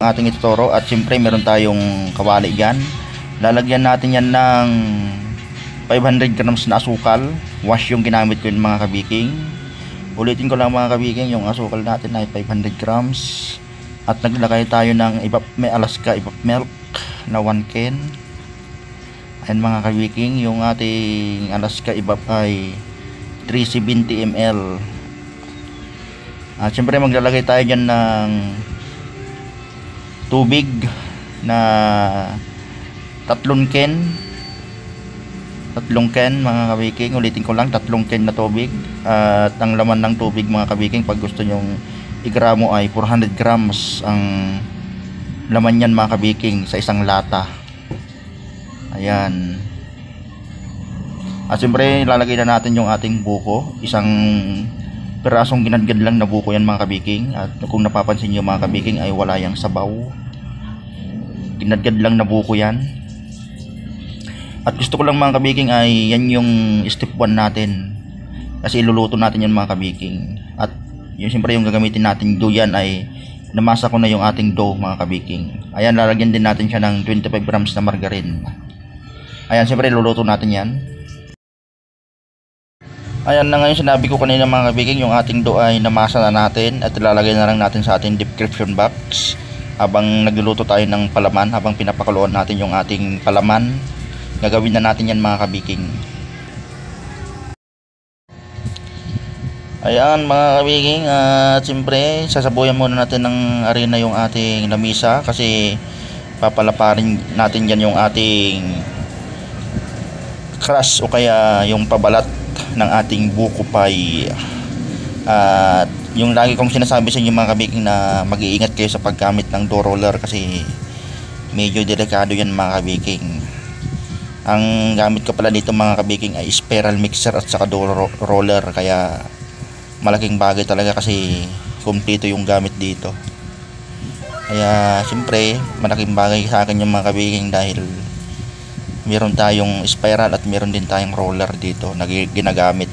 ating ituturo. At siyempre meron tayong kawali dyan. Lalagyan natin yan ng 500 grams na asukal. Wash yung ginamit ko yung mga kabiking. Ulitin ko lang mga kabiking, yung asukal natin ay 500 grams. At naglagay tayo ng may Alaska evap milk na 1 can. Ayan mga kabiking, yung ating Alaska evap ay 370 ml. At syempre maglalagay tayo dyan ng tubig na 3 can mga kabiking. Ulitin ko lang, 3 can na tubig. At ang laman ng tubig mga kabiking, pag gusto nyong igramo ay 400 grams ang laman yan mga kabiking sa isang lata. Ayan. At siyempre lalagay na natin yung ating buko. Isang pirasong ginadgad lang na buko yan mga kabiking. At kung napapansin nyo mga kabiking ay wala yang sabaw. Ginadgad lang na buko yan. At gusto ko lang mga kabiking ay yan yung step 1 natin. Kasi iluluto natin yan mga kabiking. At yung siyempre yung gagamitin natin dough yan ay namasa ko na yung ating dough mga kabiking. Ayan, lalagyan din natin siya ng 25 grams na margarine. Ayan, siyempre iluluto natin yan. Ayan na ngayon, sinabi ko kanina mga kabiking, yung ating dough ay namasa na natin at ilalagay na lang natin sa ating description box habang nagluluto tayo ng palaman, habang pinapakuluan natin yung ating palaman. Gagawin na natin yan mga kabiking. Ayan mga kabiking, at siyempre sasabuyan muna natin ng arena yung ating lamisa kasi papalaparin natin yan yung ating crush o kaya yung pabalat ng ating buko pie. At yung lagi kong sinasabi sa inyo mga kabiking na mag-iingat kayo sa paggamit ng dough roller kasi medyo delikado yan mga kabiking. Ang gamit ko pala dito mga kabiking ay spiral mixer at saka dough roller, kaya malaking bagay talaga kasi kumpleto yung gamit dito. Kaya siyempre malaking bagay sa akin yung mga kabiking dahil meron tayong spiral at meron din tayong roller dito na ginagamit.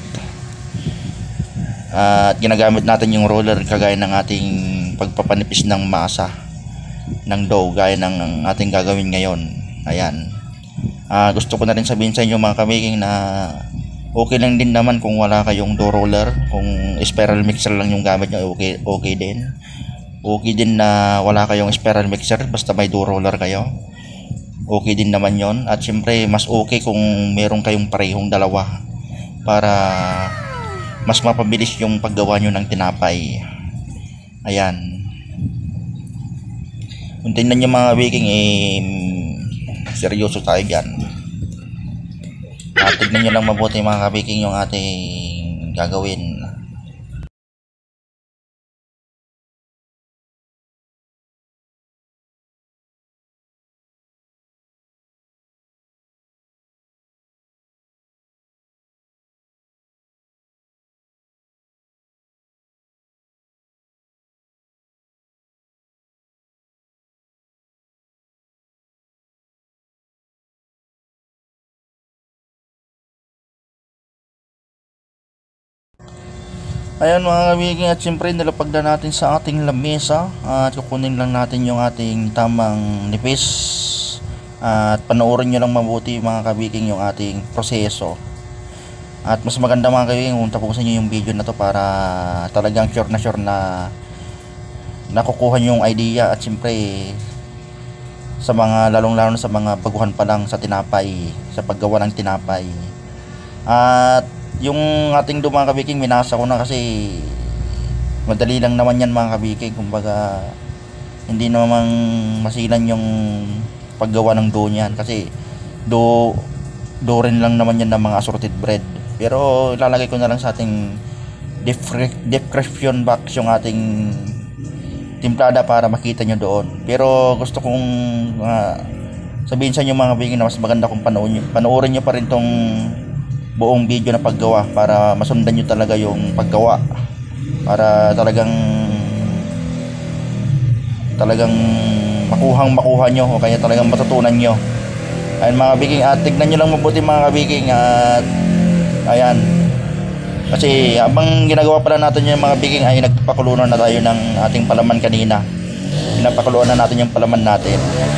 At ginagamit natin yung roller kagaya ng ating pagpapanipis ng masa ng dough gaya ng ating gagawin ngayon. Ayan. Gusto ko na rin sabihin sa inyo mga kabiking na okay lang din naman kung wala kayong dough roller. Kung spiral mixer lang yung gamit nyo, okay din. Okay din na wala kayong spiral mixer basta may dough roller kayo. Okay din naman yon. At syempre mas okay kung meron kayong parehong dalawa para mas mapabilis yung paggawa nyo ng tinapay. Ayan. Kung tingnan nyo mga baking seryoso tayo dyan. Tignan nyo lang mabuti mga kabiking yung ating gagawin. Ayan mga kabiking, at siyempre nilapag na natin sa ating lamesa at kukunin lang natin yung ating tamang nipis at panoorin nyo lang mabuti mga kabiking yung ating proseso. At mas maganda mga kabiking kung tapusin nyo yung video na to para talagang sure na nakukuha nyo yung idea. At siyempre sa mga lalong sa mga baguhan pa lang sa tinapay, sa paggawa ng tinapay. At yung ating dough mga kabiking minasa ko na kasi madali lang naman yan mga kabiking. Kumbaga hindi naman masilan yung paggawa ng dough niyan kasi dough rin lang naman yan ng mga assorted bread. Pero ilalagay ko na lang sa ating description box yung ating timplada para makita nyo doon. Pero gusto kong sabihin sa inyo mga kabiking na mas maganda kung panoorin nyo pa rin tong buong video na paggawa para masundan nyo talaga yung paggawa, para talagang makuha nyo o kaya talagang matutunan nyo. Ayan mga kabiking, at tignan nyo lang mabuti mga kabiking. At ayan, kasi habang ginagawa pala natin yung mga kabiking ay nagpakulunan na tayo ng ating palaman kanina. pinapakuluan na natin yung palaman natin.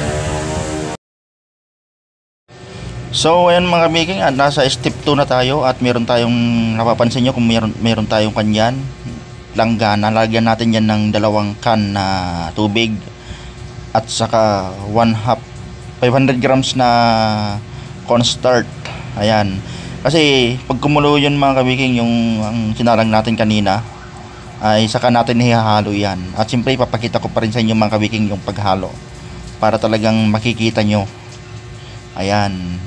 So ayan mga kabiking, nasa step 2 na tayo at meron tayong napapansin nyo kung meron tayong kanyan langgana. Lagyan natin yan ng 2 can na tubig at saka 1/2 500 grams na cornstarch. Ayan, kasi pag kumulo yun mga kabiking, yung ang sinalang natin kanina, ay saka natin ihahalo yan. At siyempre ipapakita ko pa rin sa inyo mga kabiking yung paghalo para talagang makikita nyo. Ayan.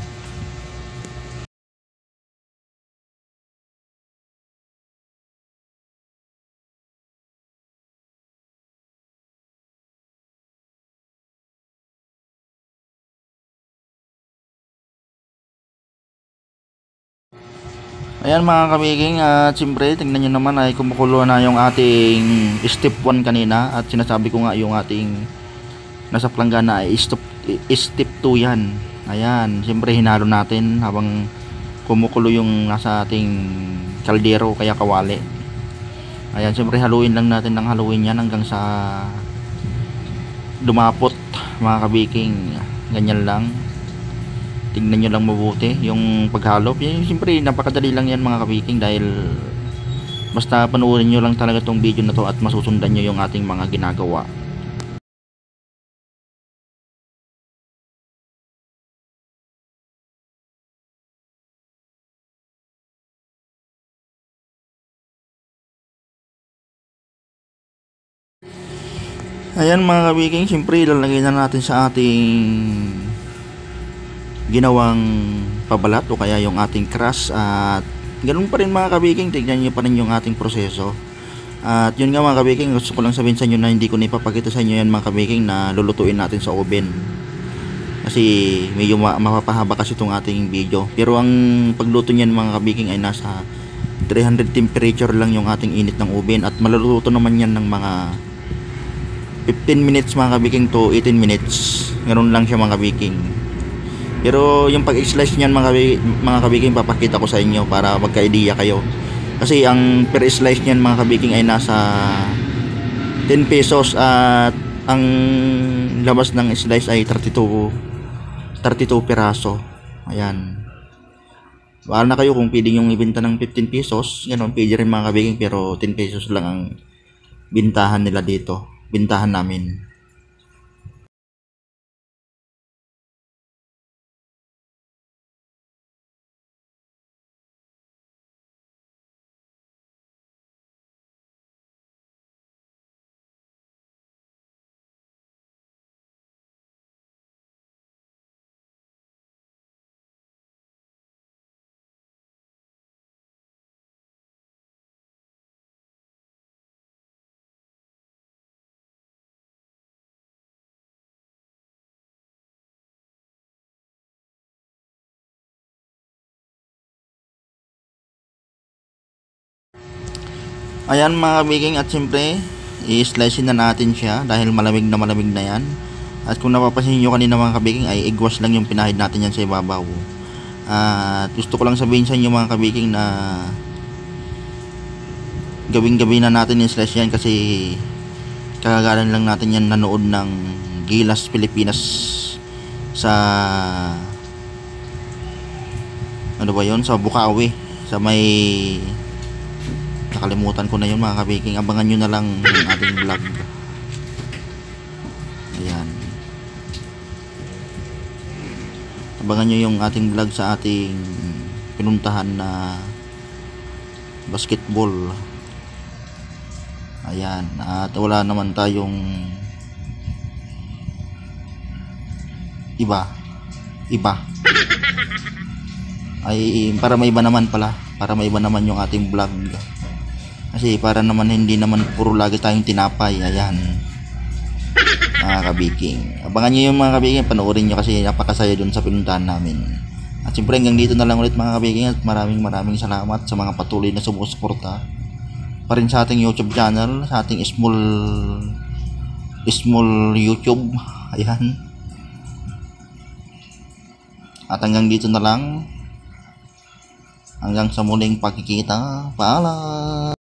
Ayan mga kabiking, at siyempre tingnan nyo naman ay kumukulo na yung ating step 1 kanina. At sinasabi ko nga yung ating nasa planggana ay step 2 yan. Ayan, siyempre hinalo natin habang kumukulo yung nasa ating kaldero kaya kawali. Ayan, siyempre haluin lang natin ng haluin yan hanggang sa dumapot mga kabiking. Ganyan lang. Tingnan nyo lang mabuti yung paghalo. Siyempre napakadali lang yan mga kabiking, dahil basta panoorin nyo lang talaga tong video na to at masusundan nyo yung ating mga ginagawa. Ayan mga kabiking, siyempre ilalagay na natin sa ating ginawang pabalat o kaya yung ating crush. At ganun pa rin mga kabiking, tignan nyo pa rin yung ating proseso. At yun nga mga kabiking, gusto ko lang sabihin sa inyo na hindi ko na ipapakita sa inyo yan mga kabiking na lulutuin natin sa oven, kasi medyo mapapahaba kasi itong ating video. Pero ang pagluto niyan mga kabiking ay nasa 300 temperature lang yung ating init ng oven, at maluluto naman yan ng mga 15 minutes mga kabiking to 18 minutes. Ganun lang siya mga kabiking. Pero yung pag-slice niyan mga kabiking papakita ko sa inyo para magka-idea kayo. Kasi ang per slice niyan mga kabiking ay nasa 10 pesos at ang labas ng slice ay 32 piraso. Ayan. Bahala na kayo kung pwede yung ibenta ng 15 pesos. Ganun, pwede rin mga kabiking, pero 10 pesos lang ang bintahan nila dito. Bintahan namin. Ayan mga kabiking, at siyempre i-slice na natin siya dahil malamig na yan. At kung napapansin nyo kanina mga kabiking ay egg wash lang yung pinahid natin yan sa ibabaw. At gusto ko lang sabihin sa inyo mga kabiking na gawing-gabi na natin i-slice yan, kasi kagagalan lang natin yan nanood ng Gilas Pilipinas sa ano ba yun, sa Bukawi, sa may, nakalimutan ko na yun mga kabiking. Abangan nyo na lang yung ating vlog. Ayan, abangan nyo yung ating vlog sa ating pinuntahan na basketball. Ayan, at wala naman tayong iba ay para may iba naman pala, para may iba naman yung ating vlog, kasi para naman hindi naman puro lagi tayong tinapay. Ayan mga kabiking, abangan nyo yung mga kabiking, panoorin nyo kasi napakasaya dun sa pinuntahan namin. At siyempre hanggang dito na lang ulit mga kabiking, at maraming salamat sa mga patuloy na sumusuporta pa rin sa ating YouTube channel, sa ating small YouTube. Ayan, at hanggang dito na lang, hanggang sa muling pagkikita. Paalam.